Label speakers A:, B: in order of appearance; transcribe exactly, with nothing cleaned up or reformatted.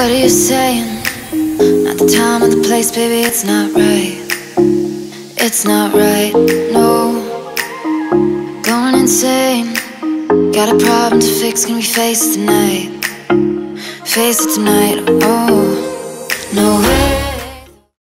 A: What are you saying? Not the time or the place, baby, it's not right. It's not right, no. Going insane. Got a problem to fix, can we face it tonight? Face it tonight, oh, no.